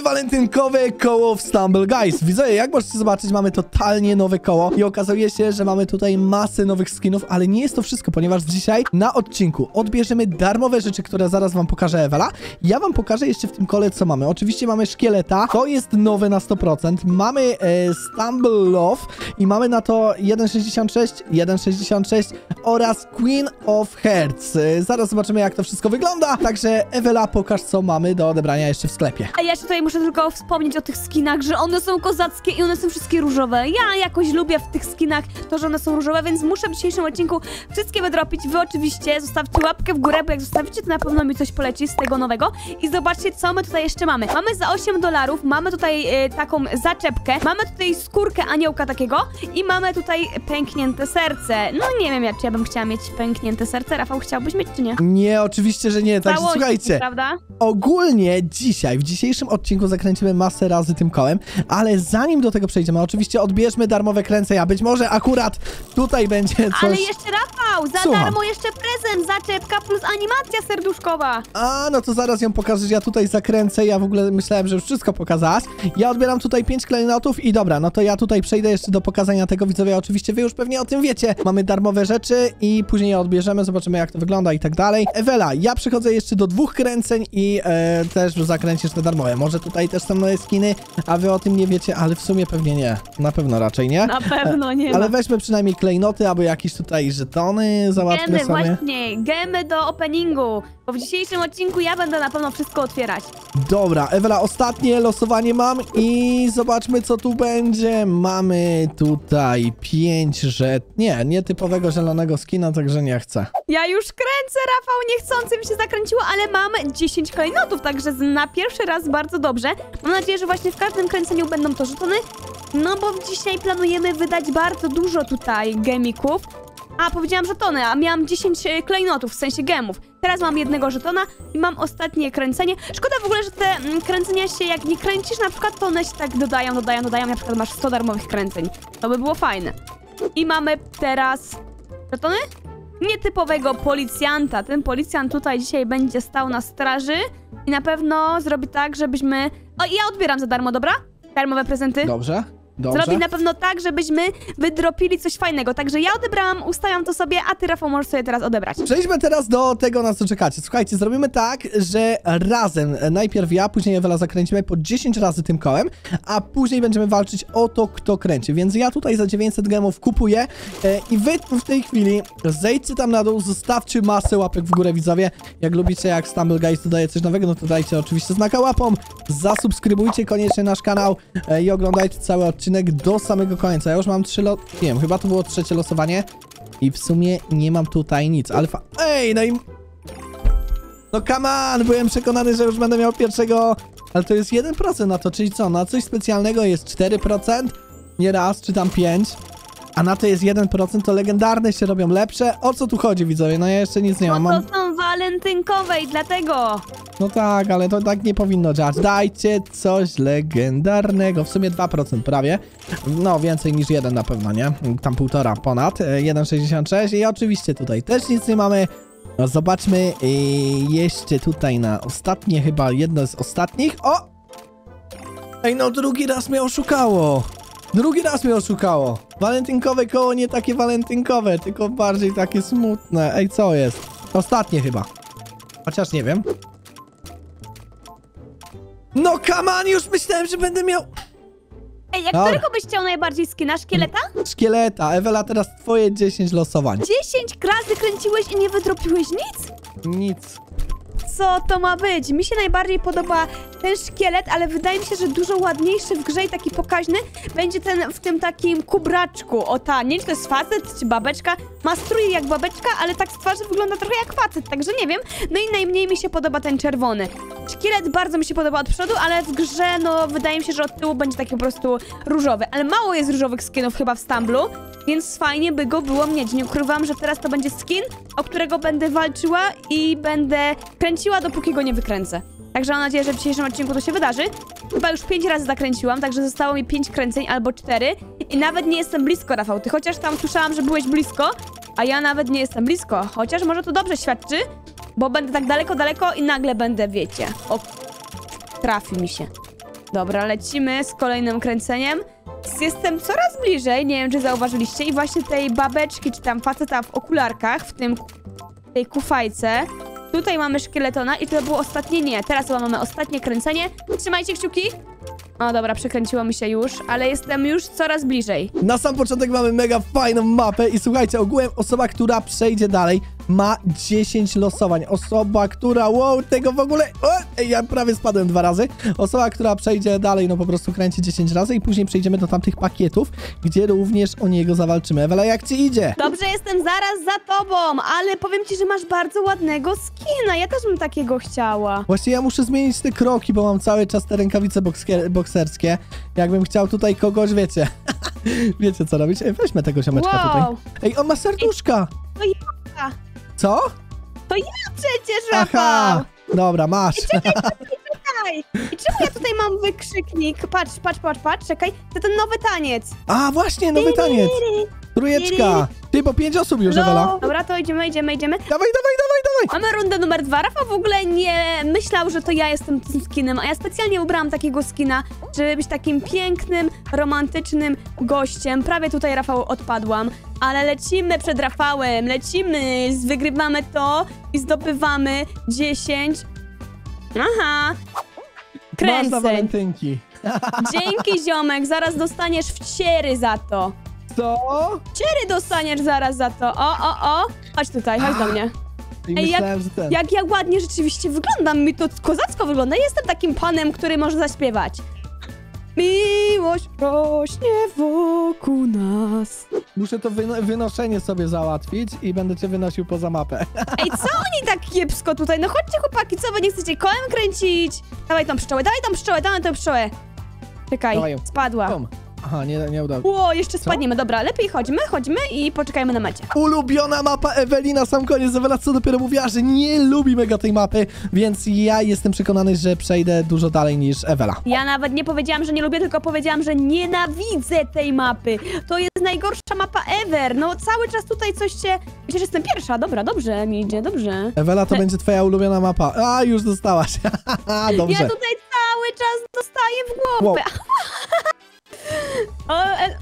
walentynkowe koło w Stumble Guys. Widzowie, jak możecie zobaczyć, mamy totalnie nowe koło i okazuje się, że mamy tutaj masę nowych skinów, ale nie jest to wszystko, ponieważ dzisiaj na odcinku odbierzemy darmowe rzeczy, które zaraz wam pokaże Ewela. Ja wam pokażę jeszcze w tym kole, co mamy. Oczywiście mamy szkieleta, to jest nowe na 100%. Mamy Stumble Love i mamy na to 1.66 oraz Queen of Hearts. Zaraz zobaczymy, jak to wszystko wygląda. Także Ewela, pokaż, co mamy do odebrania jeszcze w sklepie. A ja tutaj muszę tylko wspomnieć o tych skinach, że one są kozackie i one są wszystkie różowe. Ja jakoś lubię w tych skinach to, że one są różowe, więc muszę w dzisiejszym odcinku wszystkie wydropić. Wy oczywiście zostawcie łapkę w górę, bo jak zostawicie, to na pewno mi coś poleci z tego nowego. I zobaczcie, co my tutaj jeszcze mamy. Mamy za $8, mamy tutaj taką zaczepkę, mamy tutaj skórkę aniołka takiego i mamy tutaj pęknięte serce. No nie wiem, czy ja bym chciała mieć pęknięte serce. Rafał, chciałbyś mieć, czy nie? Nie, oczywiście, że nie. Także słuchajcie, prawda? ogólnie dzisiaj, w dzisiejszym odcinku zakręcimy masę razy tym kołem, ale zanim do tego przejdziemy, oczywiście odbierzmy darmowe kręcenia, a być może akurat tutaj będzie coś... Ale jeszcze Rafał, za darmo jeszcze prezent, zaczepka plus animacja serduszkowa. A, no to zaraz ją pokażesz, ja tutaj zakręcę, ja w ogóle myślałem, że już wszystko pokazałaś. Ja odbieram tutaj 5 klejnotów i dobra, no to ja tutaj przejdę jeszcze do pokazania tego, widzowie, oczywiście wy już pewnie o tym wiecie. Mamy darmowe rzeczy i później je odbierzemy, zobaczymy, jak to wygląda i tak dalej. Ewela, ja przychodzę jeszcze do 2 kręceń i też zakręcisz te darmowe. Może tutaj też są nowe skiny, a wy o tym nie wiecie, ale w sumie pewnie nie. Na pewno raczej nie. Na pewno nie. Ale weźmy przynajmniej klejnoty, albo jakieś tutaj żetony załatwmy sobie. Właśnie, gemy do openingu, bo w dzisiejszym odcinku ja będę na pewno wszystko otwierać. Dobra, Ewela, ostatnie losowanie mam i zobaczmy, co tu będzie. Mamy tutaj 5 nietypowego zielonego skina, także nie chcę. Ja już kręcę, Rafał, niechcący mi się zakręciło, ale mam 10 klejnotów, także na pierwszy raz bardzo dobrze. Mam nadzieję, że właśnie w każdym kręceniu będą to żetony, no bo dzisiaj planujemy wydać bardzo dużo tutaj gemików. A, powiedziałam żetony, a miałam 10 klejnotów, w sensie gemów. Teraz mam jednego żetona i mam ostatnie kręcenie. Szkoda w ogóle, że te kręcenia się, jak nie kręcisz na przykład, to one się tak dodają. Na przykład masz 100 darmowych kręceń. To by było fajne. I mamy teraz żetony? Nietypowego policjanta. Ten policjant tutaj dzisiaj będzie stał na straży i na pewno zrobi tak, żebyśmy... O, ja odbieram za darmo, dobra? Darmowe prezenty. Dobrze. Dobrze. Zrobi na pewno tak, żebyśmy wydropili coś fajnego. Także ja odebrałam, ustawiam to sobie, a ty, Rafał, możesz sobie teraz odebrać. Przejdźmy teraz do tego, na co czekacie. Słuchajcie, zrobimy tak, że razem, najpierw ja, później Ewela zakręcimy po 10 razy tym kołem, a później będziemy walczyć o to, kto kręci. Więc ja tutaj za 900 gemów kupuję i wy w tej chwili zejdźcie tam na dół, zostawcie masę łapek w górę, widzowie. Jak lubicie, jak Stumble Guys dodaje coś nowego, no to dajcie oczywiście znaka łapą, zasubskrybujcie koniecznie nasz kanał i oglądajcie cały odcinek do samego końca. Ja już mam 3 nie wiem, chyba to było 3. losowanie i w sumie nie mam tutaj nic. Alfa... Ej, no i... No come on, byłem przekonany, że już będę miał pierwszego... Ale to jest 1% na to, czyli co? Na coś specjalnego jest 4%, nie raz, czy tam 5%, a na to jest 1%, to legendarne się robią lepsze. O co tu chodzi, widzowie? No ja jeszcze nic nie mam. No to są walentynkowe i dlatego... No tak, ale to tak nie powinno działać. Dajcie coś legendarnego. W sumie 2% prawie. No, więcej niż 1 na pewno, nie? Tam 1,5 ponad. 1,66 i oczywiście tutaj też nic nie mamy. No, zobaczmy jeszcze tutaj na ostatnie, chyba jedno z ostatnich. O! Ej, no drugi raz mnie oszukało. Drugi raz mnie oszukało. Walentynkowe koło nie takie walentynkowe, tylko bardziej takie smutne. Ej, co jest? Ostatnie chyba. Chociaż nie wiem. No come on, już myślałem, że będę miał... Ej, jak którego byś chciał najbardziej skina? Szkieleta? Szkieleta. Ewela, teraz twoje 10 losowań. 10 razy kręciłeś i nie wydropiłeś nic? Nic. Co to ma być? Mi się najbardziej podoba ten szkielet, ale wydaje mi się, że dużo ładniejszy w grze i taki pokaźny będzie ten w tym takim kubraczku. O ta, nie wiem, czy to jest facet, czy babeczka. Ma strój jak babeczka, ale tak z twarzy wygląda trochę jak facet, także nie wiem. No i najmniej mi się podoba ten czerwony. Szkielet bardzo mi się podoba od przodu, ale w grze, no, wydaje mi się, że od tyłu będzie taki po prostu różowy. Ale mało jest różowych skinów chyba w Stumblu, więc fajnie by go było mieć. Nie ukrywam, że teraz to będzie skin, o którego będę walczyła i będę kręciła, dopóki go nie wykręcę. Także mam nadzieję, że w dzisiejszym odcinku to się wydarzy. Chyba już 5 razy zakręciłam, także zostało mi 5 kręceń albo 4. I nawet nie jestem blisko, Rafał. Ty chociaż tam słyszałam, że byłeś blisko, a ja nawet nie jestem blisko. Chociaż może to dobrze świadczy, bo będę tak daleko i nagle będę, wiecie. O, trafi mi się. Dobra, lecimy z kolejnym kręceniem. Jestem coraz bliżej, nie wiem, czy zauważyliście, i właśnie tej babeczki, czy tam faceta w okularkach, w tej kufajce. Tutaj mamy szkieletona i to było ostatnie, nie, teraz mamy ostatnie kręcenie. Trzymajcie kciuki. O, dobra, przekręciło mi się już, ale jestem już coraz bliżej. Na sam początek mamy mega fajną mapę i słuchajcie, ogółem osoba, która przejdzie dalej, ma 10 losowań. Osoba, która... Wow, tego w ogóle... O, ja prawie spadłem 2 razy. Osoba, która przejdzie dalej, no po prostu kręci 10 razy i później przejdziemy do tamtych pakietów, gdzie również o niego zawalczymy. Ewela, jak ci idzie? Dobrze, jestem zaraz za tobą, ale powiem ci, że masz bardzo ładnego skina. Ja też bym takiego chciała. Właśnie ja muszę zmienić te kroki, bo mam cały czas te rękawice bokserskie. Jakbym chciał tutaj kogoś, wiecie... wiecie co robić? Ej, weźmy tego ziomeczka tutaj. Ej, on ma serduszka! To ja. Co? To ja przecież, Rafał! Aha! Dobra, masz. Czekaj! I czemu ja tutaj mam wykrzyknik? Patrz, czekaj. To ten nowy taniec. A, właśnie, nowy taniec. Trójeczka. Ty, bo 5 osób już, Ewela. Dobra, to idziemy. Dawaj. Mamy rundę numer 2. Rafał w ogóle nie myślał, że to ja jestem tym skinem, a ja specjalnie wybrałam takiego skina, żeby być takim pięknym, romantycznym gościem. Prawie tutaj, Rafał, odpadłam, ale lecimy przed Rafałem, wygrywamy to i zdobywamy 10. Aha. Masz na Kręceń. walentynki. Dzięki, ziomek, zaraz dostaniesz wciery za to. Co? Wciery dostaniesz zaraz za to. O. Chodź tutaj, chodź do mnie. I Ej, myślałem, że ten... Jak ja ładnie rzeczywiście wyglądam, mi to kozacko wygląda. Jestem takim panem, który może zaśpiewać. Miłość rośnie wokół nas. Muszę to wynoszenie sobie załatwić i będę cię wynosił poza mapę. Ej, co oni tak kiepsko tutaj? No chodźcie, chłopaki, co wy nie chcecie kołem kręcić? Dawaj tą pszczołę. Czekaj, Dawaj ją. spadła. Tom. Aha, nie udało. Ło, jeszcze spadniemy. Dobra, lepiej chodźmy i poczekajmy na mecie. Ulubiona mapa Eweli na sam koniec. Ewela co dopiero mówiła, że nie lubi mega tej mapy, więc ja jestem przekonany, że przejdę dużo dalej niż Ewela. Ja nawet nie powiedziałam, że nie lubię, tylko powiedziałam, że nienawidzę tej mapy. To jest najgorsza mapa ever. No cały czas tutaj coś się... Przecież jestem pierwsza. Dobra, dobrze mi idzie, dobrze. Ewela, to będzie twoja ulubiona mapa. A, już dostałaś. Dobrze. Ja tutaj cały czas dostaję w głowę. Wow.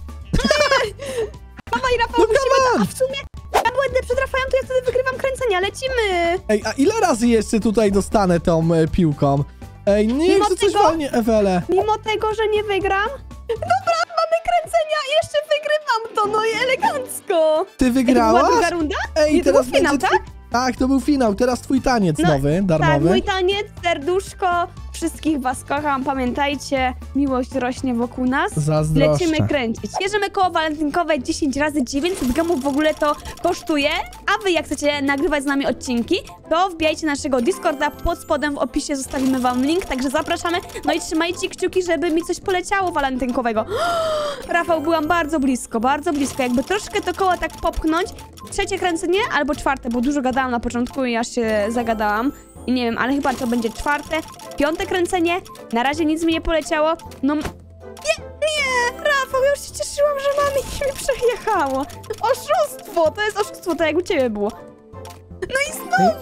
Mama i Rafał, musimy... A w sumie ja będę przed Rafałem, to ja wtedy wygrywam kręcenia. Lecimy. Ej, a ile razy jeszcze tutaj dostanę tą piłką? Ej, nie chcę coś walnie, Ewele. Mimo tego, że nie wygram... Dobra, mamy kręcenia i jeszcze wygrywam to, no i elegancko. Ty wygrałaś? To była druga runda? Ej, Nie, to teraz był finał, będzie... Tak, to był finał. Teraz twój taniec nowy, darmowy. Tak, mój taniec, serduszko. Wszystkich was kocham, pamiętajcie, miłość rośnie wokół nas. Zazdroszczę. Lecimy kręcić. Bierzemy koło walentynkowe 10 razy 900 gramów w ogóle to kosztuje. A wy jak chcecie nagrywać z nami odcinki, to wbijajcie naszego Discorda, pod spodem w opisie zostawimy wam link, także zapraszamy. No i trzymajcie kciuki, żeby mi coś poleciało walentynkowego. Rafał, byłam bardzo blisko, jakby troszkę to koło tak popchnąć. Trzecie kręcenie albo czwarte, bo dużo gadałam na początku i aż się zagadałam. I nie wiem, ale chyba to będzie czwarte, piąte kręcenie. Na razie nic mi nie poleciało. No... Nie, Rafał, ja już się cieszyłam, że mam i mi przejechało. Oszustwo, to jest oszustwo, tak jak u ciebie było. No i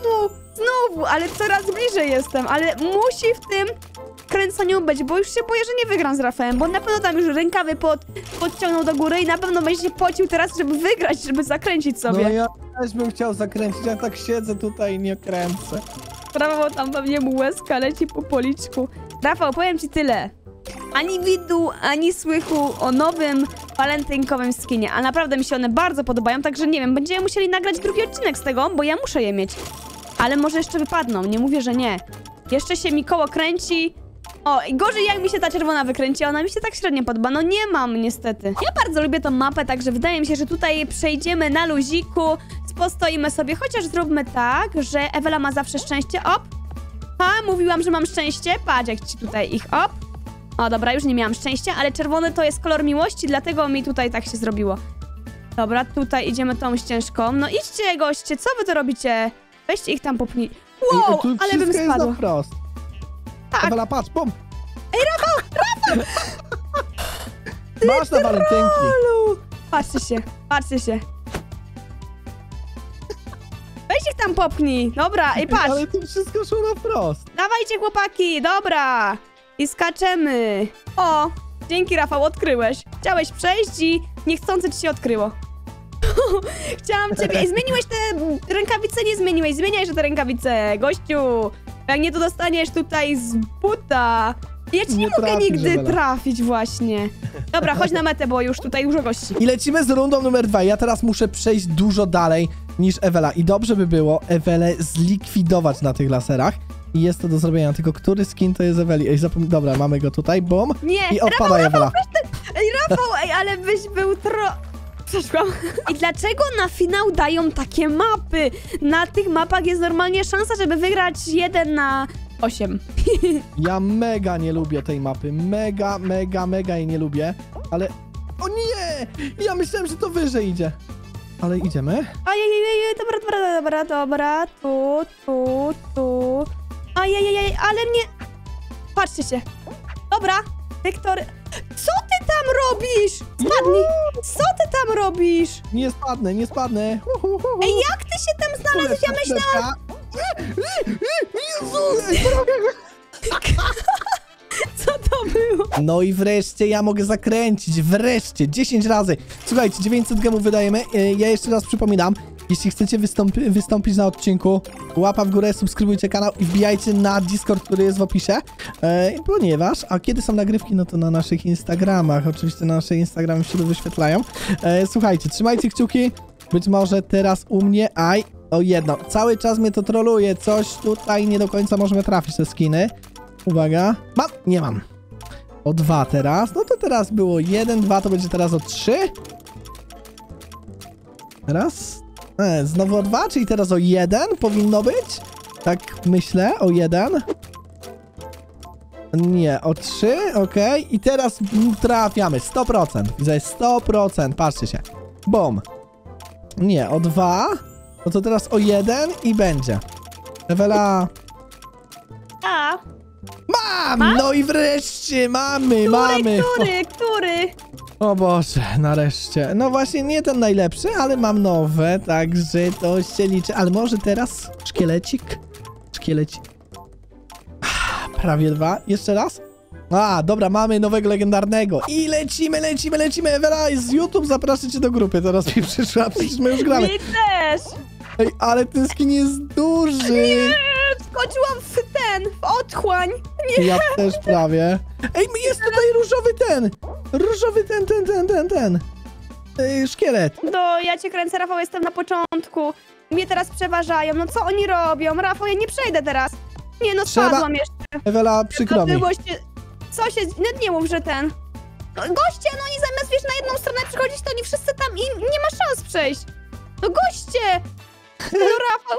znowu, ale coraz bliżej jestem, ale musi w tym kręceniu być, bo już się boję, że nie wygram z Rafałem, bo na pewno tam już rękawy podciągnął do góry i na pewno będzie się pocił teraz, żeby wygrać, żeby zakręcić sobie. No ja też bym chciał zakręcić, ja tak siedzę tutaj i nie kręcę. Rafał, tam pewnie mu łezka leci po policzku. Rafał, powiem ci tyle. Ani widu, ani słychu o nowym walentynkowym skinie, a naprawdę mi się one bardzo podobają, także nie wiem, będziemy musieli nagrać drugi odcinek z tego, bo ja muszę je mieć. Ale może jeszcze wypadną, nie mówię, że nie. Jeszcze się mi koło kręci. O, i gorzej jak mi się ta czerwona wykręci, ona mi się tak średnio podoba, no nie mam niestety. Ja bardzo lubię tą mapę, także wydaje mi się, że tutaj przejdziemy na luziku, postoimy sobie, chociaż zróbmy tak, że Ewela ma zawsze szczęście, op. Mówiłam, że mam szczęście, patrz jak ci tutaj ich, op. O, dobra, już nie miałam szczęścia, ale czerwony to jest kolor miłości, dlatego mi tutaj tak się zrobiło. Dobra, tutaj idziemy tą ścieżką, no idźcie goście, co wy to robicie? Weźcie ich tam popchnij. Wow, tu ale bym wszystko spadła. jest na wprost. Tak. Ewela, patrz, bum! Ej, Rafał! Masz na walentynki. Patrzcie się. Weź ich tam popchnij. Dobra, i patrz. Ale tu wszystko szło na wprost. Dawajcie, chłopaki, dobra. I skaczemy. O, dzięki Rafał, odkryłeś. Chciałeś przejść i niechcący ci się odkryło. Chciałam ciebie... Zmieniłeś te rękawice, nie zmieniłeś. Zmieniaj te rękawice, gościu. Jak nie, to dostaniesz tutaj z buta. Ja ci nie mogę trafisz, nigdy Ewela. trafić właśnie. Dobra, chodź na metę, bo już tutaj dużo gości. I lecimy z rundą numer 2. Ja teraz muszę przejść dużo dalej niż Ewela. I dobrze by było Ewelę zlikwidować na tych laserach. I jest to do zrobienia. Tylko który skin to jest Eweli? Ej, dobra, mamy go tutaj. Bum. Nie, I odpada Ewela. Ej, Rafał, ale byś był Przeszłam. I dlaczego na finał dają takie mapy? Na tych mapach jest normalnie szansa, żeby wygrać 1 na 8. Ja mega nie lubię tej mapy. Mega jej nie lubię. Ale... O nie! Ja myślałem, że to wyżej idzie. Ale idziemy. Ojej, dobra. Tu. Ojej, ale nie... Patrzcie się. Dobra, Wiktor... Co ty tam robisz? Spadnij. Co ty tam robisz? Nie spadnę. Ej, jak ty się tam znalazłeś? Ja myślałam... Jezu! Co to było? No i wreszcie ja mogę zakręcić. Wreszcie. 10 razy. Słuchajcie, 900 gemów wydajemy. Ja jeszcze raz przypominam. Jeśli chcecie wystąpić na odcinku, łapa w górę, subskrybujcie kanał i wbijajcie na Discord, który jest w opisie. Ponieważ, a kiedy są nagrywki, no to na naszych Instagramach. Oczywiście na nasze Instagramy się to wyświetlają. Słuchajcie, trzymajcie kciuki. Być może teraz u mnie, o jedno. Cały czas mnie to troluje. Coś tutaj nie do końca możemy trafić te skiny. Uwaga. Mam? Nie mam. O 2 teraz. No to teraz było 1, 2, to będzie teraz o 3. Raz. Znowu o 2, czyli teraz o 1 powinno być. Tak myślę, o 1. Nie, o 3, okej. I teraz trafiamy, 100%. Widzę, 100%, patrzcie się. Bum. Nie, o 2. No to teraz o 1 i będzie. Ewela. A, Mam! No i wreszcie mamy. który? O Boże, nareszcie. No właśnie nie ten najlepszy, ale mam nowe, także to się liczy. Ale może teraz szkielecik? Prawie 2. Jeszcze raz? Dobra, mamy nowego legendarnego. I lecimy. Ewela, z YouTube zapraszam cię do grupy. Teraz mi przyszła, przecież my już gramy. Mi też. Ej, ale ten skin jest duży. Skoczyłam w otchłań. Ja też prawie. Ej, jest tutaj różowy ten. Szkielet. Ja cię kręcę, Rafał, jestem na początku. Mnie teraz przeważają. No co oni robią? Rafał, ja nie przejdę teraz. Nie, no Trzeba- spadłam jeszcze. Ewela, przykro mi. Co się... No nie mów, że ten... No, goście, no oni zamiast, wiesz, na jedną stronę przychodzić, to oni wszyscy tam i nie ma szans przejść. No goście! No Rafał...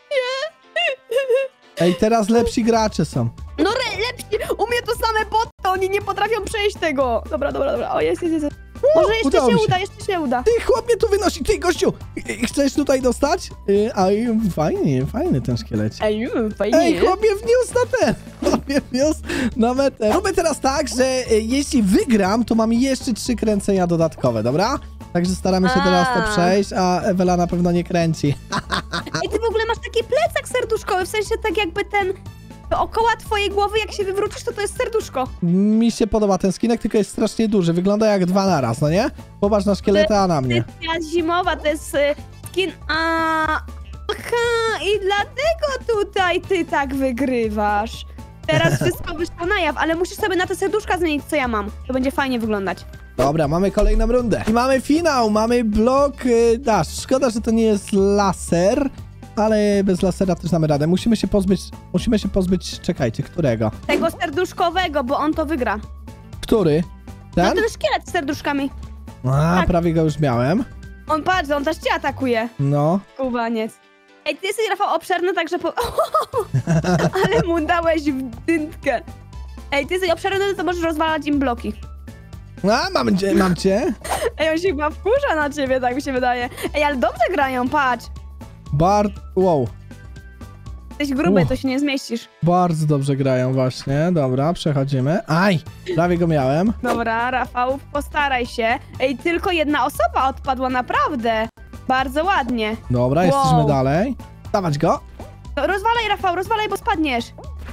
Ej, teraz lepsi gracze są. No lepsi! U mnie to same boty, oni nie potrafią przejść tego. Dobra. O, jest. Może jeszcze udało mi się. jeszcze się uda. Ty, chłop mnie tu wynosi, ty gościu! Chcesz tutaj dostać? Fajny ten szkielet. Ej, fajnie. Ej, chłop mnie wniósł na ten! Chłop mnie wniósł na metę. Robię teraz tak, że jeśli wygram, to mam jeszcze 3 kręcenia dodatkowe, dobra? Także staramy się teraz to przejść, a Ewela na pewno nie kręci. Ej, ty w ogóle masz taki plecak serduszkowy, w sensie tak jakby ten... Dookoła twojej głowy, jak się wywrócisz, to jest serduszko. Mi się podoba ten skinek, tylko jest strasznie duży. Wygląda jak 2 naraz, no nie? Popatrz na szkieleta, a na mnie. Edycja zimowa, to jest skin... Aha, i dlatego tutaj ty tak wygrywasz. Teraz wszystko wyszło na jaw, ale musisz sobie na te serduszka zmienić, co ja mam. To będzie fajnie wyglądać. Dobra, mamy kolejną rundę. I mamy finał, mamy blok dash. Szkoda, że to nie jest laser, ale bez lasera też damy radę. Musimy się pozbyć, czekajcie, którego? Tego serduszkowego, bo on to wygra. Który? No Ten? ten szkielet z serduszkami. A, prawie go już miałem. On, patrz, on też cię atakuje. No. Kubaniec. Ej, ty jesteś, Rafał, obszerny, także ale mu dałeś w dynkę. Ej, ty jesteś obszerny, to możesz rozwalać im bloki. A, mam cię. Ej, on się chyba wkurza na ciebie, tak mi się wydaje. Ej, ale dobrze grają, patrz. Wow. Jesteś gruby, to się nie zmieścisz. Bardzo dobrze grają właśnie. Dobra, przechodzimy. Aj, prawie go miałem. Dobra, Rafał, postaraj się. Ej, tylko jedna osoba odpadła, naprawdę. Bardzo ładnie. Dobra, jesteśmy dalej. Dawać go. No, rozwalaj, Rafał, rozwalaj, bo spadniesz.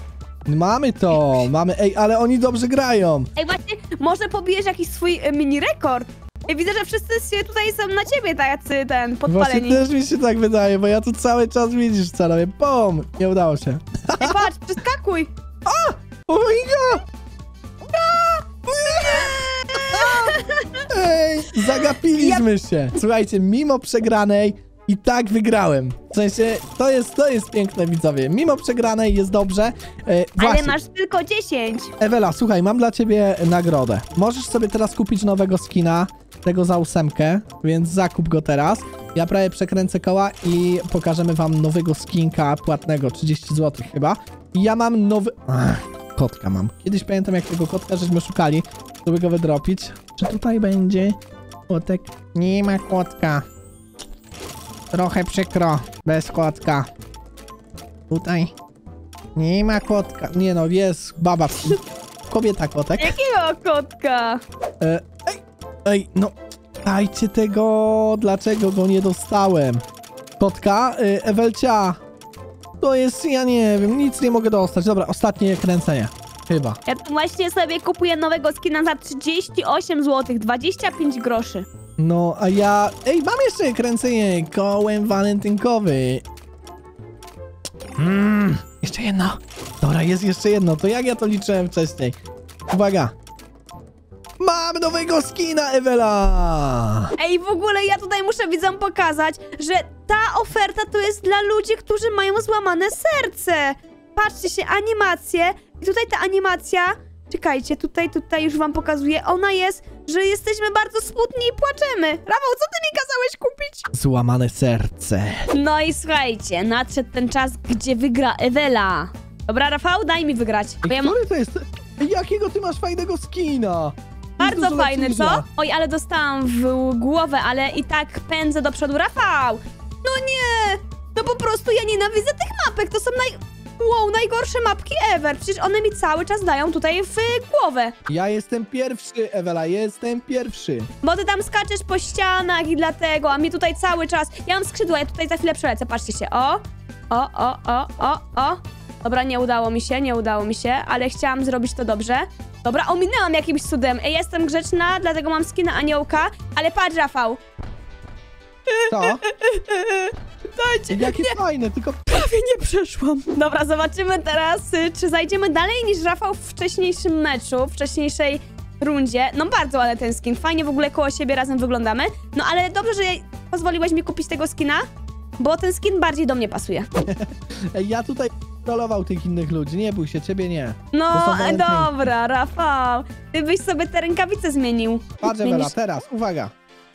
Mamy to, mamy, ej, ale oni dobrze grają. Ej, właśnie, może pobijesz jakiś swój mini rekord? Ja widzę, że wszyscy się tutaj są na ciebie tacy, Właśnie podpaleni. też mi się tak wydaje, bo ja tu cały czas widzisz co robię. Bum! Nie udało się. Ej, patrz, przeskakuj. O my god! Ej, zagapiliśmy się. Słuchajcie, mimo przegranej i tak wygrałem. W sensie, to jest piękne, widzowie. Mimo przegranej jest dobrze. Ale Właśnie, masz tylko 10. Ewela, słuchaj, mam dla ciebie nagrodę. Możesz sobie teraz kupić nowego skina, tego za 8, więc zakup go teraz. Ja prawie przekręcę koła i pokażemy wam nowego skinka płatnego, 30 zł chyba. I ja mam nowy... kotka mam. Kiedyś pamiętam, jak tego kotka żeśmy szukali, żeby go wydropić. Czy tutaj będzie kotek? Nie ma kotka. Trochę przykro, bez kotka. Tutaj nie ma kotka. Nie no, jest baba. Kobieta kotek. Jakiego kotka? Ej, no, dajcie tego. Dlaczego go nie dostałem? Kotka? Ewelcia. To jest, ja nie wiem, nic nie mogę dostać. Dobra, ostatnie kręcenie. Chyba. Ja tu właśnie sobie kupuję nowego skina za 38 zł, 25 groszy. No, a ja... Ej, mam jeszcze kręcenie kołem walentynkowy. Jeszcze jedno. Dobra, jest jeszcze jedno. To jak ja to liczyłem wcześniej? Uwaga. Mam nowego skina, Ewela! Ej, w ogóle ja tutaj muszę widzom pokazać, że ta oferta to jest dla ludzi, którzy mają złamane serce. Patrzcie się, animacje. I tutaj ta animacja... Czekajcie, tutaj już wam pokazuję. Ona jest, że jesteśmy bardzo smutni i płaczemy. Rafał, co ty mi kazałeś kupić? Złamane serce. No i słuchajcie, nadszedł ten czas, gdzie wygra Ewela. Dobra, Rafał, daj mi wygrać. Bo ja Który to jest? Jakiego ty masz fajnego skina? Jest Bardzo dużo fajny, lepszy co? niż ja. Oj, ale dostałam w głowę, ale i tak pędzę do przodu. Rafał! No nie! No po prostu ja nienawidzę tych mapek, to są najgorsze mapki ever. Przecież one mi cały czas dają tutaj w głowę. Ja jestem pierwszy, Ewela, jestem pierwszy. Bo ty tam skaczesz po ścianach i dlatego, a mi tutaj cały czas... Ja mam skrzydła, ja tutaj za chwilę przelecę, patrzcie się. O. Dobra, nie udało mi się, ale chciałam zrobić to dobrze. Dobra, ominęłam jakimś cudem. Ej, jestem grzeczna, dlatego mam skina aniołka, ale patrz, Rafał. Co? Dajcie. Jakie fajne, tylko... Prawie nie przeszłam. Dobra, zobaczymy teraz, czy zajdziemy dalej niż Rafał w wcześniejszym meczu, w wcześniejszej rundzie. No bardzo ładny ten skin, fajnie w ogóle koło siebie razem wyglądamy. No ale dobrze, że pozwoliłeś mi kupić tego skina, bo ten skin bardziej do mnie pasuje. Ej, ja tutaj trollował tych innych ludzi, nie bój się, ciebie nie. No, To są walentynki. dobra, Rafał. Ty byś sobie te rękawice zmienił. Patrz, Zmienisz- Ewela, teraz, uwaga.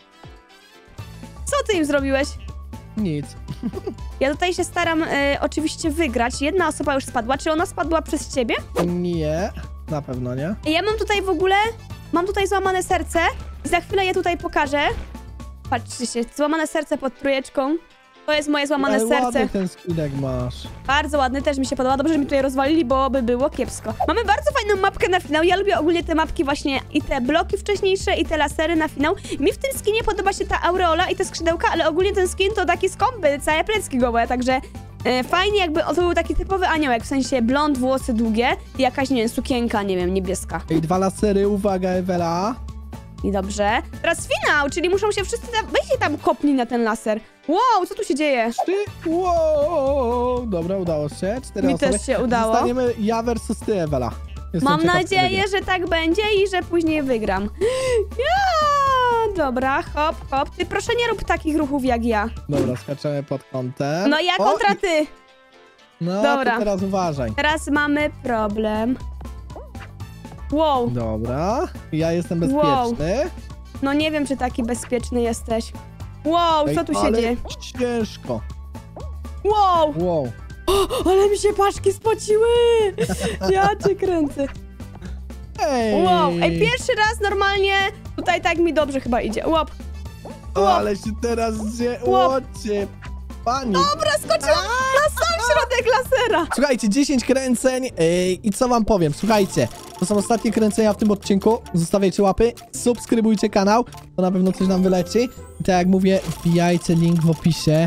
Co ty im zrobiłeś? Nic. Ja tutaj się staram oczywiście wygrać. Jedna osoba już spadła. Czy ona spadła przez ciebie? Nie, na pewno nie. Ja mam tutaj w ogóle... Mam tutaj złamane serce. I za chwilę je tutaj pokażę. Patrzcie się, złamane serce pod trójeczką. To jest moje złamane Ale serce. ładny ten skinek masz. Bardzo ładny, też mi się podoba. Dobrze, że mi tutaj rozwalili, bo by było kiepsko. Mamy bardzo fajną mapkę na finał. Ja lubię ogólnie te mapki właśnie i te bloki wcześniejsze, i te lasery na finał. Mi w tym skinie podoba się ta aureola i te skrzydełka, ale ogólnie ten skin to taki skąpy, całe plecki gołe, także fajnie jakby to był taki typowy aniołek, w sensie blond, włosy długie i jakaś, nie wiem, sukienka, nie wiem, niebieska. Ej, 2 lasery, uwaga, Ewela. I dobrze. Teraz finał, czyli muszą się wszyscy weźcie tam kopnij na ten laser. Wow, co tu się dzieje? 3, wow, dobra, udało się. 4 Mi osoby. też się udało. Zostaniemy ja versus ty, Ewela. Jestem Mam ciekaw, kto nadzieję, wygra. że tak będzie i że później wygram. Ja! Dobra, hop, hop. Ty proszę nie rób takich ruchów jak ja. Dobra, skaczemy pod kątem. No ja O, kontra ty. No, Dobra. to teraz uważaj. Teraz mamy problem. Wow. Dobra, ja jestem Wow. bezpieczny. No nie wiem, czy taki bezpieczny jesteś. Wow, Ej, co tu się ale dzieje? ciężko. Wow. Wow. Ale mi się paszki spociły. Ja cię kręcę. Ej. Wow. Ej, pierwszy raz normalnie tutaj tak mi dobrze chyba idzie. Łop. Ale się teraz łocie. Pani. Dobra, skoczyłam na sam środek lasera. Słuchajcie, 10 kręceń i co wam powiem, słuchajcie, to są ostatnie kręcenia w tym odcinku, zostawiajcie łapy, subskrybujcie kanał, to na pewno coś nam wyleci i tak jak mówię, wbijajcie link w opisie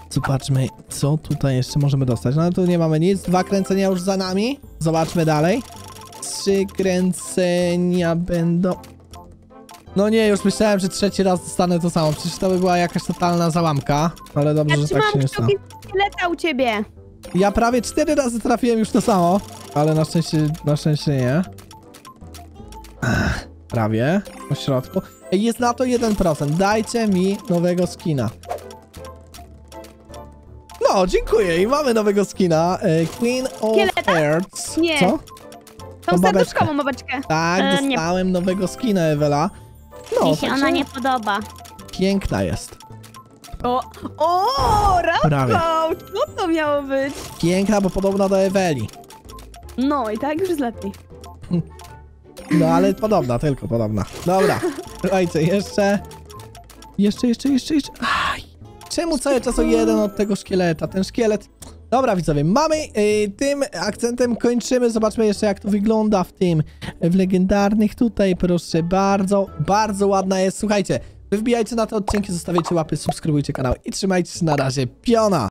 Zobaczmy, co tutaj jeszcze możemy dostać. No tu nie mamy nic. 2 kręcenia już za nami. Zobaczmy dalej. 3 kręcenia będą... No nie, już myślałem, że 3. raz dostanę to samo. Przecież to by była jakaś totalna załamka. Ale dobrze, Ja że tak się trzymam nie stało. kciuki szkieleta u ciebie. Ja prawie 4 razy trafiłem już to samo. Ale na szczęście nie. Prawie. Po środku. Ej, jest na to 1%. Dajcie mi nowego skina. No, dziękuję. I mamy nowego skina. Queen of Szkieleta? Hearts. Nie. Co? Tą To babeczkę. serduszkową babeczkę. Tak, nie. dostałem nowego skina, Ewela. No, Mi się także ona nie podoba. piękna jest. O, Prawie. Rafał, co to miało być? Piękna, bo podobna do Eweli. No i tak już jest lepiej. No, ale podobna, tylko podobna. Dobra, słuchajcie, jeszcze. Aj, czemu cały czas o 1 od tego szkieleta? Ten szkielet... Dobra, widzowie, mamy tym akcentem kończymy. Zobaczmy jeszcze, jak to wygląda w legendarnych tutaj, proszę bardzo. Bardzo ładna jest. Słuchajcie, wy wbijajcie na te odcinki, zostawiajcie łapy, subskrybujcie kanał i trzymajcie się na razie. Piona!